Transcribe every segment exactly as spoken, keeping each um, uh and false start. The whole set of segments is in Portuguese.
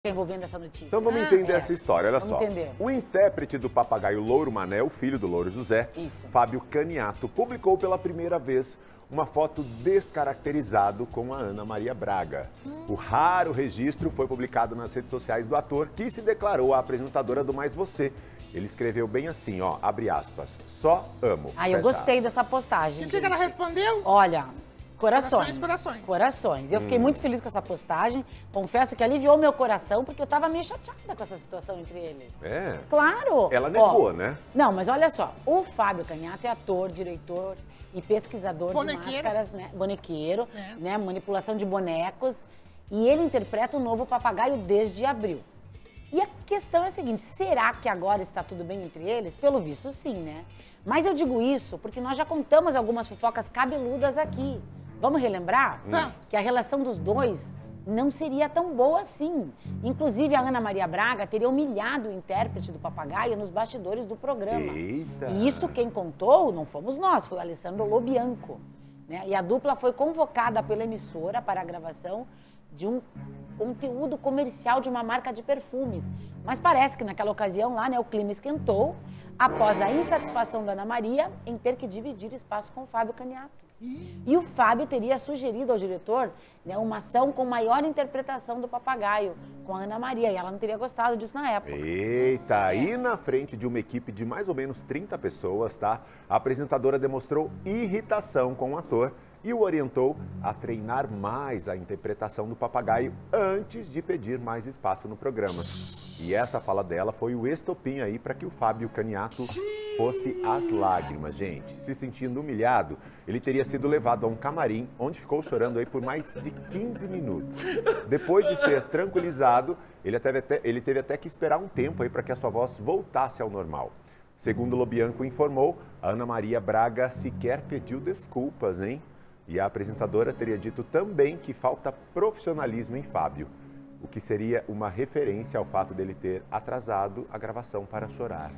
envolvendo essa notícia. Então vamos ah, entender é. essa história, olha vamos só. Entender. O intérprete do papagaio Louro Mané, o filho do Louro José, Isso. Fábio Caniato, publicou pela primeira vez uma foto descaracterizado com a Ana Maria Braga. Hum. O raro registro foi publicado nas redes sociais do ator, que se declarou a apresentadora do Mais Você. Ele escreveu bem assim, ó, abre aspas, só amo. Ah, eu gostei aspas. dessa postagem. E o que, que ela respondeu? Olha, corações. Corações, corações. Corações. Eu hum. fiquei muito feliz com essa postagem. Confesso que aliviou meu coração, porque eu tava meio chateada com essa situação entre eles. É? Claro. Ela negou, ó, né? Não, mas olha só, o Fábio Caniato é ator, diretor e pesquisador bonequeiro. de máscaras, né? Bonequeiro, é. né? Manipulação de bonecos. E ele interpreta o novo papagaio desde abril. E a questão é a seguinte, será que agora está tudo bem entre eles? Pelo visto, sim, né? Mas eu digo isso porque nós já contamos algumas fofocas cabeludas aqui. Vamos relembrar? Vamos. Que a relação dos dois não seria tão boa assim. Inclusive, a Ana Maria Braga teria humilhado o intérprete do papagaio nos bastidores do programa. Eita. E isso quem contou não fomos nós, foi o Alessandro Lobianco. Né? E a dupla foi convocada pela emissora para a gravação de um conteúdo comercial de uma marca de perfumes. Mas parece que naquela ocasião lá, né, o clima esquentou após a insatisfação da Ana Maria em ter que dividir espaço com o Fábio Caniato. E o Fábio teria sugerido ao diretor, né, uma ação com maior interpretação do papagaio, com a Ana Maria, e ela não teria gostado disso na época. Eita, aí na frente de uma equipe de mais ou menos trinta pessoas, tá? A apresentadora demonstrou irritação com o ator e o orientou a treinar mais a interpretação do papagaio antes de pedir mais espaço no programa. E essa fala dela foi o estopim aí para que o Fábio Caniato fosse às lágrimas, gente. Se sentindo humilhado, ele teria sido levado a um camarim, onde ficou chorando aí por mais de quinze minutos. Depois de ser tranquilizado, ele, teve até, ele teve até que esperar um tempo aí para que a sua voz voltasse ao normal. Segundo o Lobianco informou, a Ana Maria Braga sequer pediu desculpas, hein? E a apresentadora teria dito também que falta profissionalismo em Fábio, o que seria uma referência ao fato dele ter atrasado a gravação para chorar.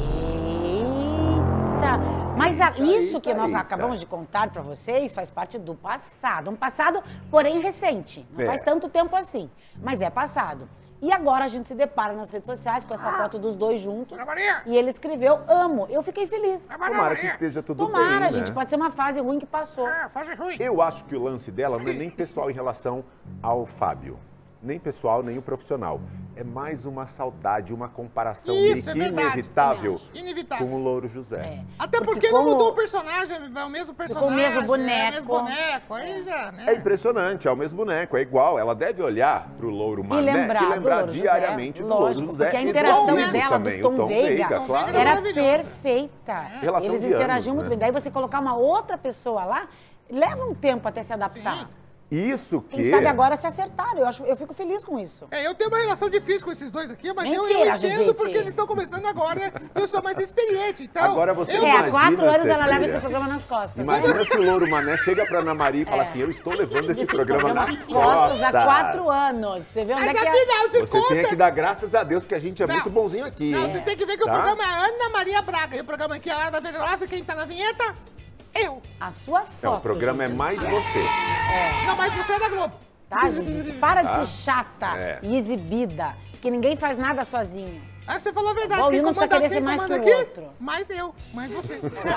Eita! Mas a, isso eita, que nós eita. acabamos de contar para vocês faz parte do passado. Um passado, porém, recente. Não É. faz tanto tempo assim, mas é passado. E agora a gente se depara nas redes sociais com essa foto dos dois juntos. Ana Maria. E ele escreveu, amo. Eu fiquei feliz. Tomara que esteja tudo Tomara, bem, gente. né? Pode ser uma fase ruim que passou. Ah, faz ruim. Eu acho que o lance dela não é nem pessoal em relação ao Fábio. Nem pessoal, nem o profissional. É mais uma saudade, uma comparação Isso, meio é que verdade, inevitável também acho. Inevitável. com o Louro José. É. Até Porque porque, não como- mudou o personagem, é o mesmo personagem. o mesmo É o boneco. mesmo boneco, aí já, né? É impressionante, é o mesmo boneco, é igual. Ela deve olhar pro Louro Mané lembrar e do lembrar Louro José, diariamente do lógico, Louro José. porque a e do interação amigo dela, também, do o Tom Veiga, claro. Veiga era maravilhosa. perfeita. Relação Eles de interagiam anos, muito né? bem. Daí você colocar uma outra pessoa lá, leva um tempo até se adaptar. Sim. Isso Quem que... sabe agora se acertaram. Eu, acho, eu fico feliz com isso. É, eu tenho uma relação difícil com esses dois aqui, mas eu, eu Mentira, entendo Judite. porque eles estão começando agora, eu sou mais experiente, então... Agora você eu, É, há quatro Imagina, anos ela leva Cecília. esse programa nas costas. Imagina se o Louro Mané chega pra Ana Maria e fala É. assim, eu estou levando esse, Esse programa nas costas costas. há quatro anos. Pra você ver onde Mas é que é. afinal de Você contas... tem que dar graças a Deus, porque a gente é Não. muito bonzinho aqui, Não, hein? você tem que ver que Tá? o programa é Ana Maria Braga, e o programa aqui é a Hora da Venenosa, quem tá na vinheta? Eu. A sua foto. Não, o programa é gente. mais você. Não, mas você é da Globo. Tá, gente? Para de Tá? ser chata É. e exibida. Que ninguém faz nada sozinho. Aí você falou a verdade, Bom, quem e não precisa comanda, querer quem ser mais comanda que o aqui? outro. Mais eu, mais você.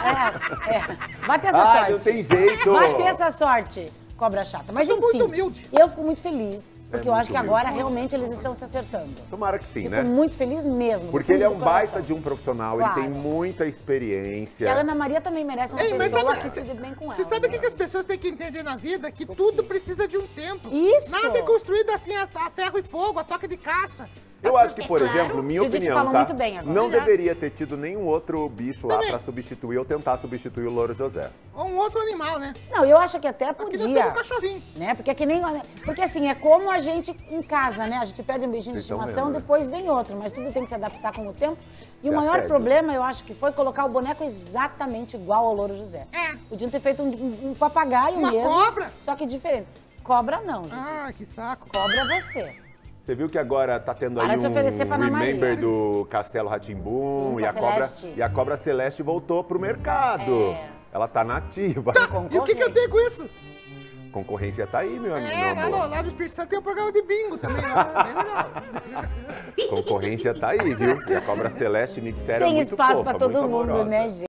É, é. Vai ter essa Ah, sorte. não tem jeito. Vai ter essa sorte, cobra chata. Mas Eu sou enfim, muito humilde. eu fico muito feliz. Porque É eu acho muito que agora humilde. realmente eles estão se acertando. Tomara que sim, Fico né? muito feliz mesmo. do Porque ele é fundo um do baita coração. de um profissional, Claro. ele tem muita experiência. E a Ana Maria também merece uma Ei, mas pessoa sabe, que se dê bem com ela. você sabe o né? que, que as pessoas têm que entender na vida? Que tudo precisa de um tempo. Isso. Nada é construído assim a, a ferro e fogo, a toca de caixa. Eu As acho que, pessoas- por Claro. exemplo, minha Judite opinião, falou tá? muito bem agora. Não Obrigado. deveria ter tido nenhum outro bicho lá Também. pra substituir ou tentar substituir o Louro José. Ou um outro animal, né? Não, eu acho que até Aqui nós podia. temos um cachorrinho. Né? Porque é que nem. Porque assim, é como a gente em casa, né? A gente perde um bichinho de Vocês tão estimação, vendo, né? depois vem outro, mas tudo tem que se adaptar com o tempo. E Isso o é maior assédio. problema, eu acho que foi colocar o boneco exatamente igual ao Louro José. É. Podiam ter feito um, um- um papagaio Uma mesmo. cobra? Só que diferente. Cobra não, gente. Ah, que saco. Cobra é você. Você viu que agora tá tendo Para aí de um oferecer pra Ana remember Maria. do Castelo Rá-Tim-Bum Sim, e com a a cobra Celeste. e a cobra Celeste voltou pro mercado. É. Ela tá nativa. E o que, que eu tenho com isso? Concorrência tá aí, meu amigo. É, meu lá, amor. no, lá no Espírito Santo tem um programa de bingo também, lá, bem legal. Concorrência tá aí, viu? E a Cobra Celeste me disseram Tem muito espaço fofa, para todo muito mundo, amorosa. né, gente?